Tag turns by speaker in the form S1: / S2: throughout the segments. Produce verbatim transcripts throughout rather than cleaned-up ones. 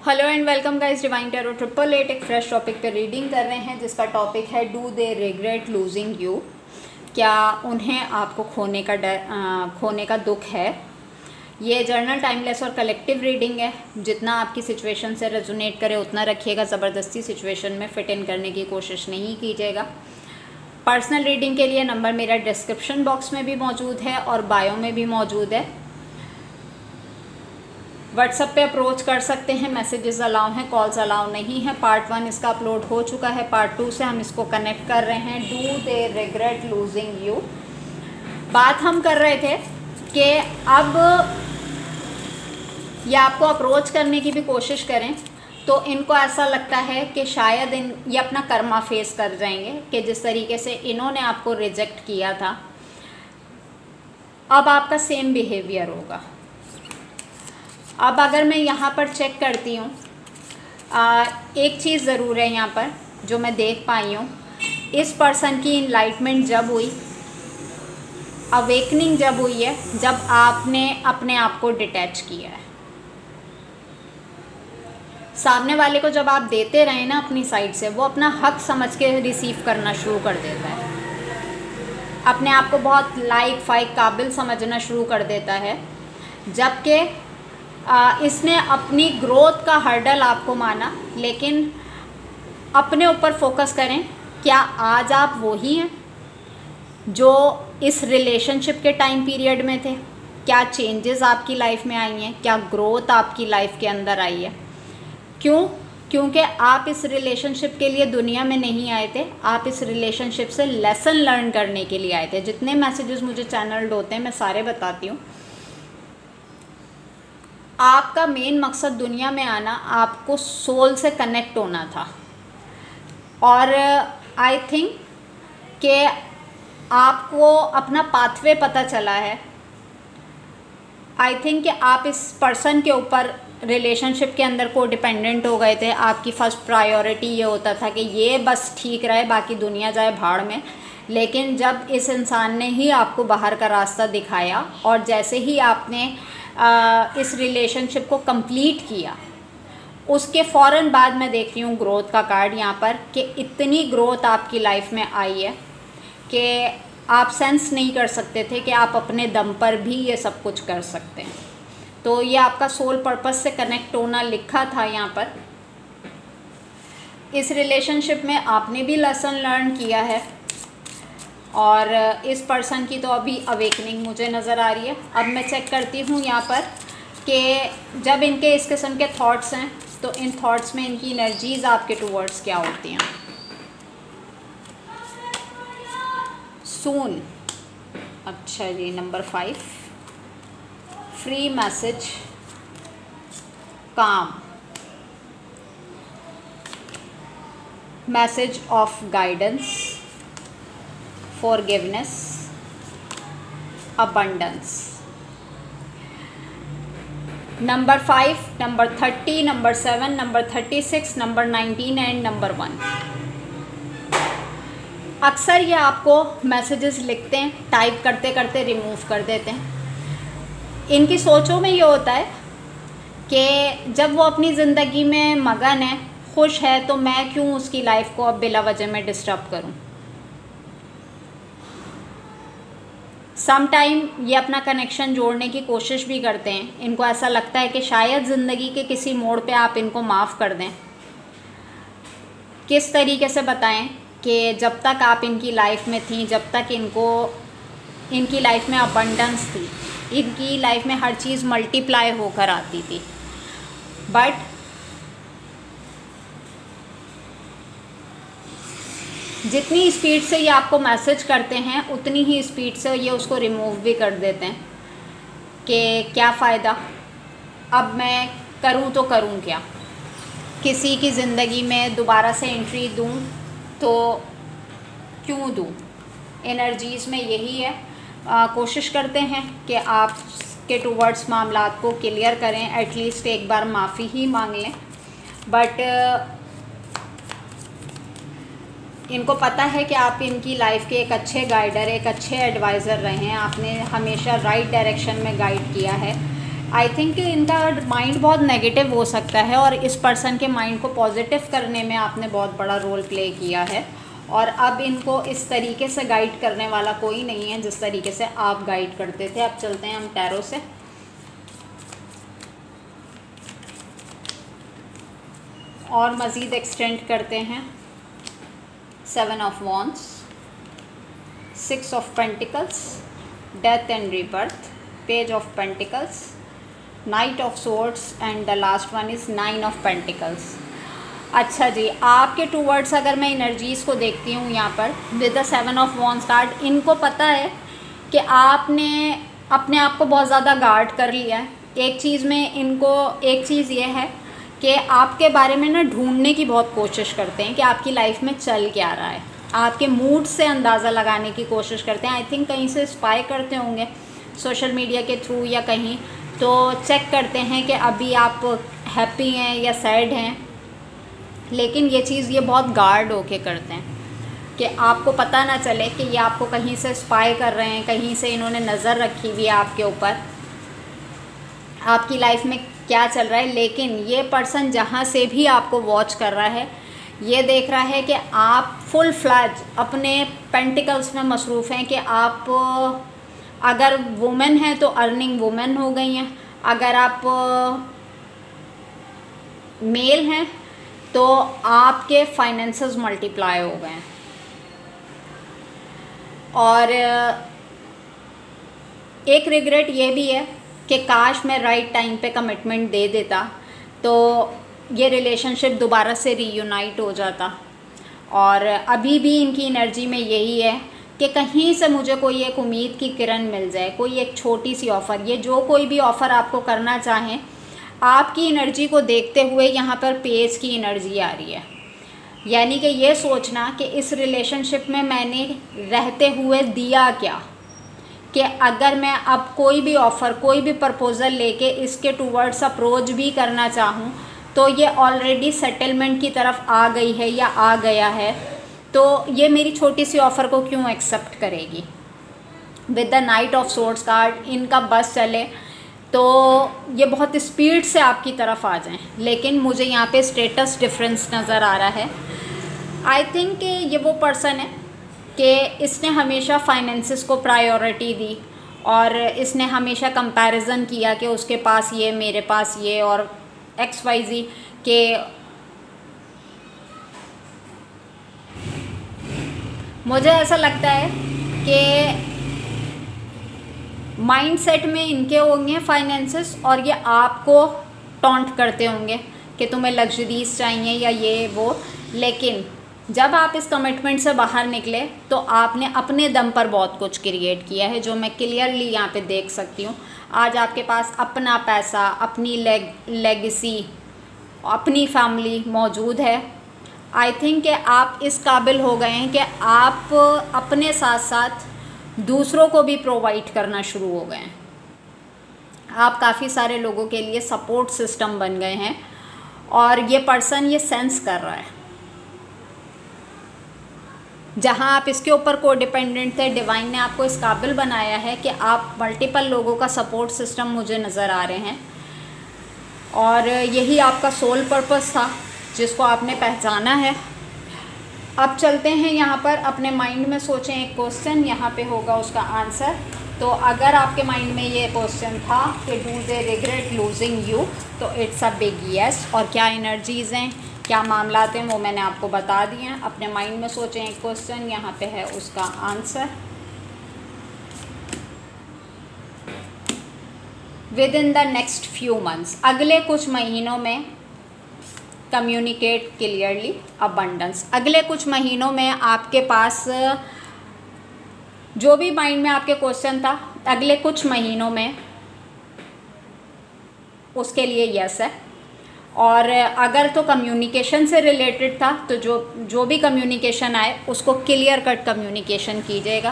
S1: Hello and welcome guys, divine tarot triple eight एक fresh topic पे reading कर रहे हैं जिसका टॉपिक है do they regret losing you. क्या उन्हें आपको खोने का डर खोने का दुख है। ये जर्नल टाइमलेस और कलेक्टिव रीडिंग है। जितना आपकी सिचुएशन से रेजोनेट करे उतना रखिएगा, ज़बरदस्ती सिचुएशन में फिट इन करने की कोशिश नहीं कीजिएगा। पर्सनल रीडिंग के लिए नंबर मेरा डिस्क्रिप्शन बॉक्स में भी मौजूद है और बायो में भी मौजूद है। व्हाट्सएप पे अप्रोच कर सकते हैं, मैसेजेस अलाउ हैं, कॉल्स अलाउ नहीं है। पार्ट वन इसका अपलोड हो चुका है, पार्ट टू से हम इसको कनेक्ट कर रहे हैं। Do they regret losing you. बात हम कर रहे थे कि अब ये आपको अप्रोच करने की भी कोशिश करें तो इनको ऐसा लगता है कि शायद इन ये अपना कर्मा फेस कर जाएंगे कि जिस तरीके से इन्होंने आपको रिजेक्ट किया था अब आपका सेम बिहेवियर होगा। अब अगर मैं यहाँ पर चेक करती हूँ, एक चीज़ ज़रूर है यहाँ पर जो मैं देख पाई हूँ। इस पर्सन की इनलाइटमेंट जब हुई, अवेकनिंग जब हुई है, जब आपने अपने आप को डिटैच किया है। सामने वाले को जब आप देते रहे ना अपनी साइड से, वो अपना हक समझ के रिसीव करना शुरू कर देता है, अपने आप को बहुत लाइक फाइक काबिल समझना शुरू कर देता है। जबकि आ, इसने अपनी ग्रोथ का हर्डल आपको माना, लेकिन अपने ऊपर फोकस करें। क्या आज आप वही हैं जो इस रिलेशनशिप के टाइम पीरियड में थे? क्या चेंजेस आपकी लाइफ में आई हैं? क्या ग्रोथ आपकी लाइफ के अंदर आई है? क्यों? क्योंकि आप इस रिलेशनशिप के लिए दुनिया में नहीं आए थे, आप इस रिलेशनशिप से लेसन लर्न करने के लिए आए थे। जितने मैसेजेस मुझे चैनल्ड होते हैं मैं सारे बताती हूँ। आपका मेन मकसद दुनिया में आना आपको सोल से कनेक्ट होना था, और आई थिंक कि आपको अपना पाथवे पता चला है। आई थिंक कि आप इस पर्सन के ऊपर रिलेशनशिप के अंदर को डिपेंडेंट हो गए थे। आपकी फ़र्स्ट प्रायोरिटी ये होता था कि ये बस ठीक रहे, बाकी दुनिया जाए भाड़ में। लेकिन जब इस इंसान ने ही आपको बाहर का रास्ता दिखाया और जैसे ही आपने आ, इस रिलेशनशिप को कंप्लीट किया, उसके फ़ौरन बाद मैं देख रही हूँ ग्रोथ का कार्ड यहाँ पर कि इतनी ग्रोथ आपकी लाइफ में आई है कि आप सेंस नहीं कर सकते थे कि आप अपने दम पर भी ये सब कुछ कर सकते हैं। तो ये आपका सोल पर्पस से कनेक्ट होना लिखा था यहाँ पर। इस रिलेशनशिप में आपने भी लेसन लर्न किया है और इस पर्सन की तो अभी अवेकनिंग मुझे नज़र आ रही है। अब मैं चेक करती हूँ यहाँ पर कि जब इनके इस किस्म के थॉट्स हैं तो इन थॉट्स में इनकी एनर्जीज़ आपके टूवर्ड्स क्या होती हैं। सून, अच्छा जी, नंबर फाइव, फ्री मैसेज, काम, message of guidance, forgiveness, abundance। Number five, number thirty, number seven, number thirty six, number nineteen and number one. अक्सर ये आपको मैसेजेस लिखते हैं, टाइप करते करते रिमूव कर देते हैं। इनकी सोचों में ये होता है कि जब वो अपनी ज़िंदगी में मगन है, खुश है, तो मैं क्यों उसकी लाइफ को अब बिला वजह में डिस्टर्ब करूं। सम टाइम ये अपना कनेक्शन जोड़ने की कोशिश भी करते हैं। इनको ऐसा लगता है कि शायद ज़िंदगी के किसी मोड़ पे आप इनको माफ़ कर दें। किस तरीके से बताएं कि जब तक आप इनकी लाइफ में थी, जब तक इनको इनकी लाइफ में अबंडेंस थी, इनकी लाइफ में हर चीज़ मल्टीप्लाई होकर आती थी, बट जितनी स्पीड से ये आपको मैसेज करते हैं उतनी ही स्पीड से ये उसको रिमूव भी कर देते हैं कि क्या फ़ायदा, अब मैं करूं तो करूं क्या, किसी की ज़िंदगी में दोबारा से एंट्री दूं तो क्यों दूं। एनर्जीज़ में यही है। आ, कोशिश करते हैं कि आप के टूवर्ड्स मामलात को क्लियर करें, एटलीस्ट एक बार माफ़ी ही मांग लें। बट इनको पता है कि आप इनकी लाइफ के एक अच्छे गाइडर, एक अच्छे एडवाइज़र रहे हैं। आपने हमेशा राइट डायरेक्शन में गाइड किया है, आई थिंक इनका माइंड बहुत नेगेटिव हो सकता है और इस पर्सन के माइंड को पॉजिटिव करने में आपने बहुत बड़ा रोल प्ले किया है। और अब इनको इस तरीके से गाइड करने वाला कोई नहीं है जिस तरीके से आप गाइड करते थे। अब चलते हैं हम टैरो से। और मज़ीद एक्सटेंड करते हैं। Seven of wands, six of pentacles, death and rebirth, page of pentacles, knight of swords and the last one is nine of pentacles. अच्छा जी, आपके टू वर्ड्स अगर मैं एनर्जीज़ को देखती हूँ यहाँ पर with the seven of wands card, इनको पता है कि आपने अपने आप को बहुत ज़्यादा गार्ड कर लिया है। एक चीज़ में इनको एक चीज़ ये है कि आपके बारे में ना ढूंढने की बहुत कोशिश करते हैं कि आपकी लाइफ में चल क्या रहा है, आपके मूड से अंदाज़ा लगाने की कोशिश करते हैं। आई थिंक कहीं से स्पाई करते होंगे सोशल मीडिया के थ्रू या कहीं, तो चेक करते हैं कि अभी आप हैप्पी हैं या सैड हैं। लेकिन ये चीज़ ये बहुत गार्ड होके करते हैं कि आपको पता ना चले कि ये आपको कहीं से स्पाई कर रहे हैं, कहीं से इन्होंने नज़र रखी हुई है आपके ऊपर, आपकी लाइफ में क्या चल रहा है। लेकिन ये पर्सन जहाँ से भी आपको वॉच कर रहा है, ये देख रहा है कि आप फुल फ्लैज अपने पेंटिकल्स में मसरूफ़ हैं। कि आप अगर वुमेन हैं तो अर्निंग वुमेन हो गई हैं, अगर आप मेल हैं तो आपके फाइनेंसेस मल्टीप्लाई हो गए हैं। और एक रिग्रेट ये भी है कि काश मैं राइट टाइम पे कमिटमेंट दे देता तो ये रिलेशनशिप दोबारा से रीयूनाइट हो जाता। और अभी भी इनकी एनर्जी में यही है कि कहीं से मुझे कोई एक उम्मीद की किरण मिल जाए, कोई एक छोटी सी ऑफ़र। ये जो कोई भी ऑफ़र आपको करना चाहें, आपकी एनर्जी को देखते हुए यहाँ पर पेज की एनर्जी आ रही है। यानी कि ये सोचना कि इस रिलेशनशिप में मैंने रहते हुए दिया क्या, कि अगर मैं अब कोई भी ऑफ़र, कोई भी प्रपोज़ल लेके इसके टूवर्ड्स अप्रोच भी करना चाहूँ तो ये ऑलरेडी सेटलमेंट की तरफ आ गई है या आ गया है, तो ये मेरी छोटी सी ऑफ़र को क्यों एक्सेप्ट करेगी। With the knight of swords card, इनका बस चले तो ये बहुत स्पीड से आपकी तरफ आ जाएं। लेकिन मुझे यहाँ पे स्टेटस डिफरेंस नज़र आ रहा है। आई थिंक ये वो पर्सन है कि इसने हमेशा फाइनेंसेस को प्रायोरिटी दी और इसने हमेशा कंपैरिजन किया कि उसके पास ये, मेरे पास ये, और एक्स वाई जी के मुझे ऐसा लगता है कि माइंडसेट में इनके होंगे फाइनेंसेस और ये आपको टॉन्ट करते होंगे कि तुम्हें लग्जरीज चाहिए या ये वो। लेकिन जब आप इस कमिटमेंट से बाहर निकले तो आपने अपने दम पर बहुत कुछ क्रिएट किया है, जो मैं क्लियरली यहाँ पे देख सकती हूँ। आज आपके पास अपना पैसा, अपनी लेग लेगेसी, अपनी फैमिली मौजूद है। आई थिंक कि आप इस काबिल हो गए हैं कि आप अपने साथ साथ दूसरों को भी प्रोवाइड करना शुरू हो गए हैं। आप काफ़ी सारे लोगों के लिए सपोर्ट सिस्टम बन गए हैं और ये पर्सन ये सेंस कर रहा है। जहाँ आप इसके ऊपर को डिपेंडेंट थे, डिवाइन ने आपको इस काबिल बनाया है कि आप मल्टीपल लोगों का सपोर्ट सिस्टम मुझे नज़र आ रहे हैं। और यही आपका सोल पर्पस था जिसको आपने पहचाना है। अब चलते हैं यहाँ पर, अपने माइंड में सोचें एक क्वेश्चन, यहाँ पे होगा उसका आंसर। तो अगर आपके माइंड में ये क्वेश्चन था कि do they regret losing you, तो इट्स अ बिग यस। और क्या एनर्जीज़ हैं, क्या मामलात हैं, वो मैंने आपको बता दिए हैं। अपने माइंड में सोचें एक क्वेश्चन, यहाँ पे है उसका answer. Within the next few months, अगले कुछ महीनों में कम्युनिकेट क्लियरली अबंडेंस। अगले कुछ महीनों में आपके पास जो भी माइंड में आपके क्वेश्चन था, अगले कुछ महीनों में उसके लिए यस है। और अगर तो कम्युनिकेशन से रिलेटेड था तो जो जो भी कम्युनिकेशन आए उसको क्लियर कट कम्युनिकेशन कीजिएगा।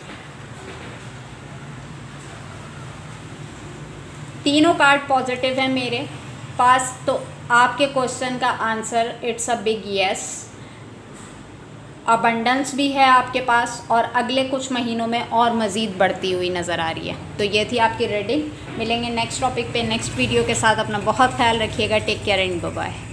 S1: तीनों कार्ड पॉजिटिव है मेरे पास, तो आपके क्वेश्चन का answer it's a big yes. Abundance भी है आपके पास और अगले कुछ महीनों में और मज़ीद बढ़ती हुई नज़र आ रही है। तो ये थी आपकी रीडिंग। मिलेंगे नेक्स्ट टॉपिक पे नेक्स्ट वीडियो के साथ। अपना बहुत ख्याल रखिएगा। Take care and bye bye.